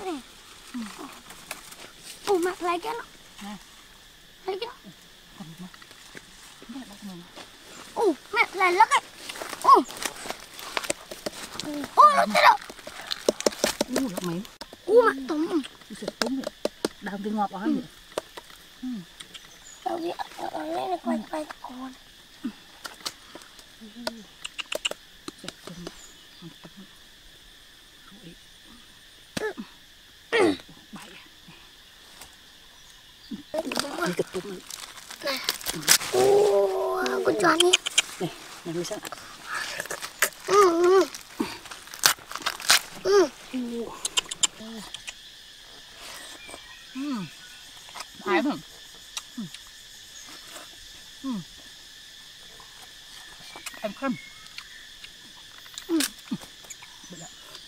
[SPEAKER 1] nè. Ủa mặt lại cái nó. Lấy cái nó. Ủa mẹ lại lắc ấy. Ủa. Ủa nó chết rồi.
[SPEAKER 2] Ủa lắc mấy.
[SPEAKER 1] Ủa mặt tùng.
[SPEAKER 2] Sẽ túng vậy. Đang cái ngọt quá vậy.
[SPEAKER 1] Đâu đi ở đây là quay quay con.
[SPEAKER 2] Đi kịch túng này.
[SPEAKER 1] Này. Ủa con chó đi.
[SPEAKER 2] Này, này mới sao.
[SPEAKER 1] Ừ ừ. Ừ.
[SPEAKER 2] Ừ. Thái không? Ừ. Ừ. Em không?
[SPEAKER 1] Ừ.
[SPEAKER 2] Bây giờ.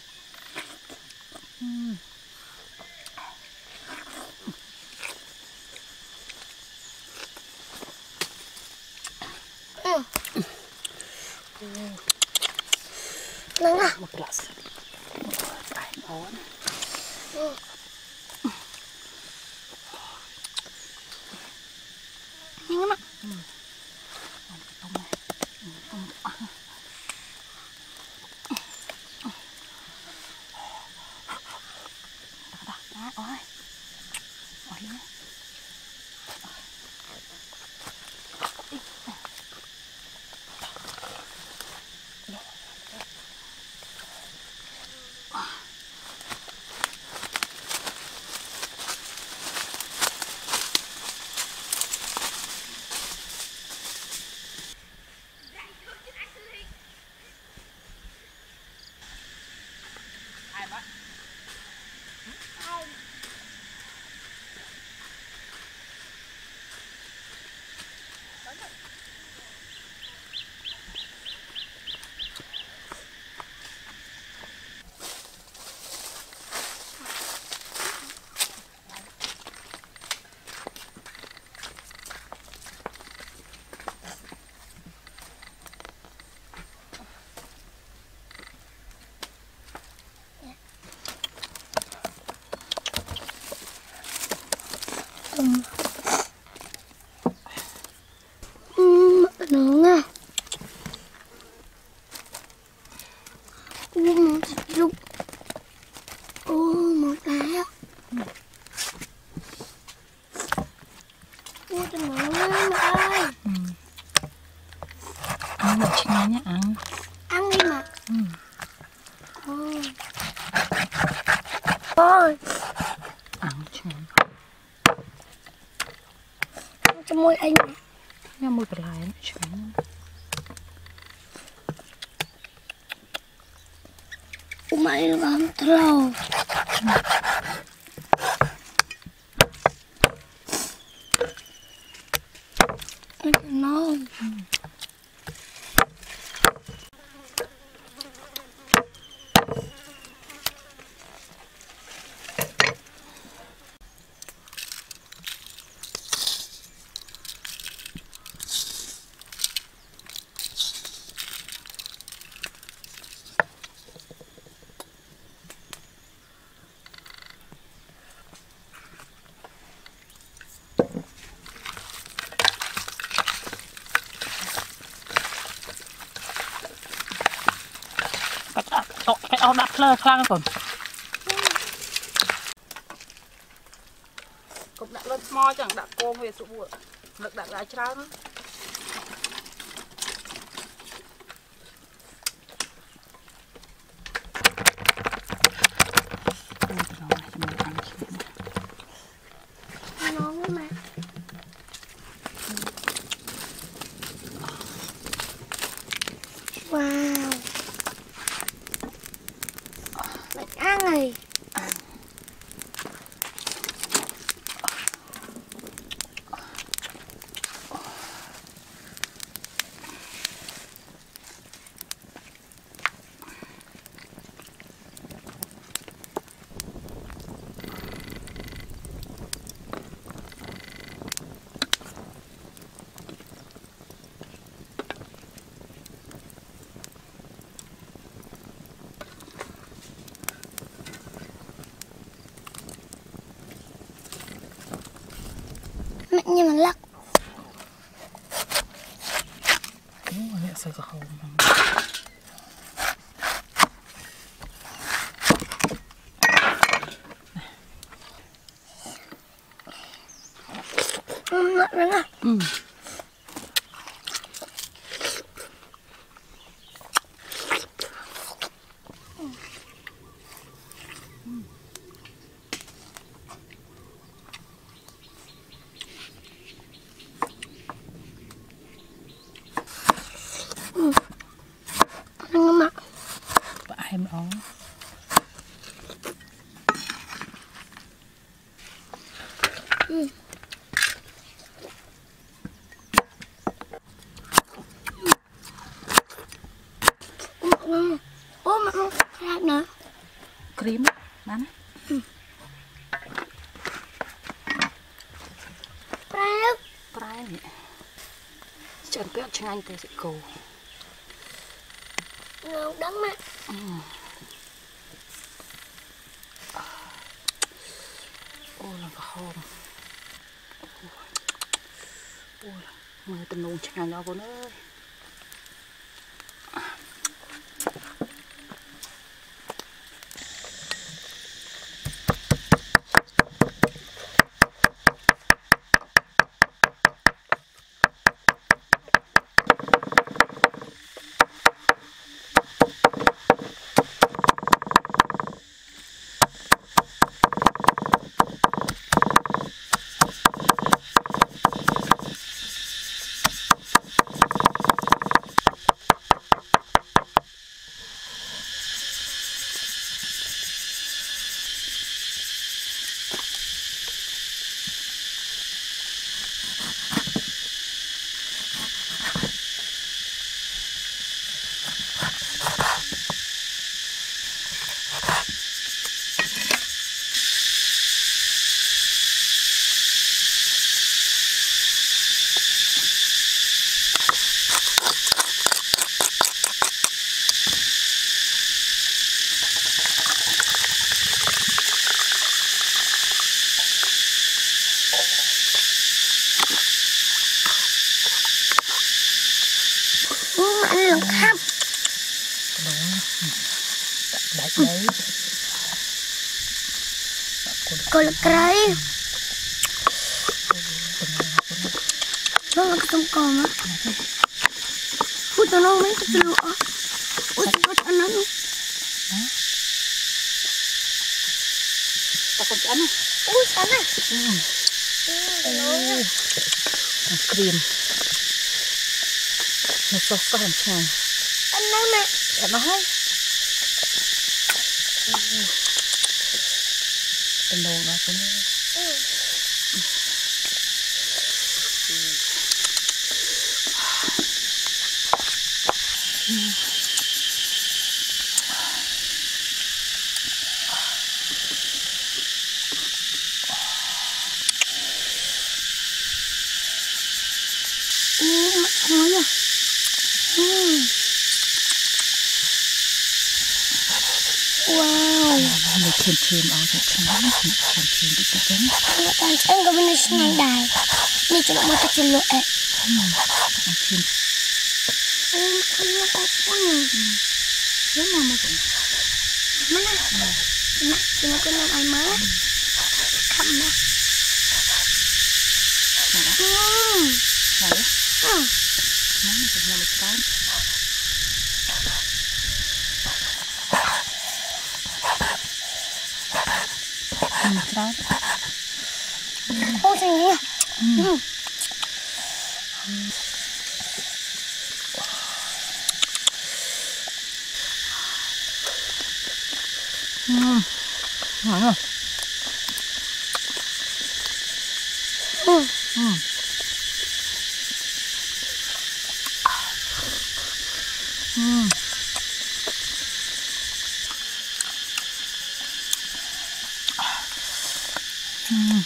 [SPEAKER 2] Ừ.
[SPEAKER 1] Ừ. Nắng à?
[SPEAKER 2] Một glass. Ai ngon.
[SPEAKER 1] Ừ. Nhanh lắm ạ.
[SPEAKER 2] Ừ. Tông này. Tông. Đó, đó, đó, ôi. Ôi nhé. Ai bắt?
[SPEAKER 1] Ừm. Ừm, nướng à. Ủa một lúc. Ủa một lá. Ủa cho nướng á mẹ ơi.
[SPEAKER 2] Ừ. Ăn một chén nhé, ăn.
[SPEAKER 1] Ăn đi mà.
[SPEAKER 2] Ừ.
[SPEAKER 1] Ôi. Ôi.
[SPEAKER 2] Ăn chén.
[SPEAKER 1] Ăn cho môi anh.
[SPEAKER 2] Nha mùi bật lại chén.
[SPEAKER 1] Ủa mày nó không trâu. Nó.
[SPEAKER 2] Ừ. Cái áo đắt lơ khăn còn. Cũng đã lên mò chẳng đã cô về số bụi. Lực đã lại trao nữa.
[SPEAKER 1] Nó mà. Wow. Mình ăn này. mẹ như mà lắc.
[SPEAKER 2] Ồ, mẹ sợi cả hồng.
[SPEAKER 1] Ừ, ngọt lắm à.
[SPEAKER 2] Ừ.
[SPEAKER 1] Ngon mà.
[SPEAKER 2] Và em đó.
[SPEAKER 1] Ừ. Ủa mà không ra nữa.
[SPEAKER 2] Cream bán.
[SPEAKER 1] Ừ. Prái
[SPEAKER 2] Prái này. Chẳng biết chừng anh tới sẽ cầu.
[SPEAKER 1] ngon đắng mà.
[SPEAKER 2] Ừ. Ôi là cả hồng. Ôi là mời tình nôn chừng anh đó con ơi.
[SPEAKER 1] Uống mà ăn lẩu khắp.
[SPEAKER 2] Đấy đấy.
[SPEAKER 1] Cô là cây. Nó là cái con á. Ui tao nó mấy cái lụa. Ui tao có ăn nó luôn.
[SPEAKER 2] Tao còn ăn không?
[SPEAKER 1] Ui ăn này.
[SPEAKER 2] Ừ.
[SPEAKER 1] Ừ, nó
[SPEAKER 2] Cream. Nó sốt có làm chàng.
[SPEAKER 1] ăn nó mẹ.
[SPEAKER 2] Ăn nó hay. Tình nôn đó con ơi.
[SPEAKER 1] Ừ. Ui mặt ngon à. Ừ. Wow.
[SPEAKER 2] Nó chìm chìm áo cho trắng. Chìm chìm đi cho trắng.
[SPEAKER 1] Nó đang ăn cái bên này đài. Này cho nó một cái lụa ấy.
[SPEAKER 2] Ừ. Nó chìm.
[SPEAKER 1] Ôi nó có con.
[SPEAKER 2] Rất là mà cũng.
[SPEAKER 1] Mana? Mana? Cuma kena air mana? Kamu. Hmm.
[SPEAKER 2] Đấy.
[SPEAKER 1] Hmm.
[SPEAKER 2] Nó mình phải làm một cái. Làm một cái.
[SPEAKER 1] Ô sao nhỉ? Ừ.
[SPEAKER 2] Ừ. Ngon rồi.
[SPEAKER 1] Ừ.
[SPEAKER 2] Ừ. Ừ. Ừ.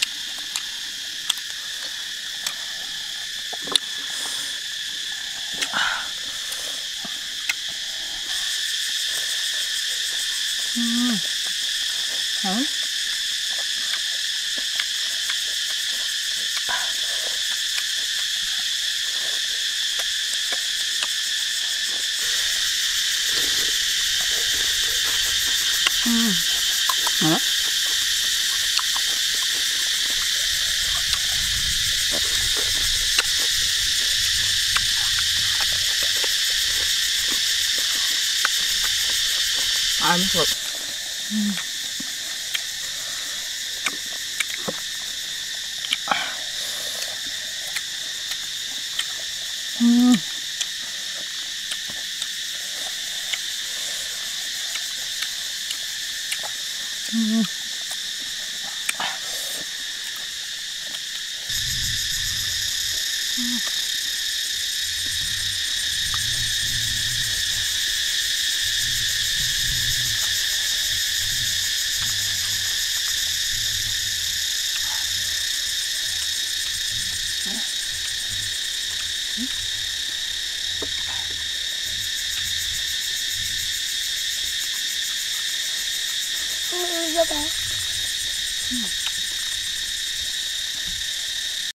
[SPEAKER 2] Ừ. Hả? อืมนะอันสดอืมอืมอืม
[SPEAKER 1] เยอะไป